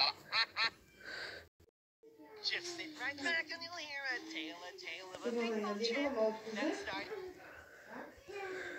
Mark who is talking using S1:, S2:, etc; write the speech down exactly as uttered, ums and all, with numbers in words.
S1: Just sit right back and you'll hear a tale, a tale of a
S2: Devam
S1: big
S2: edelim.
S1: boat
S2: Devam
S1: chip.
S2: oldu kızı.
S1: Let's start.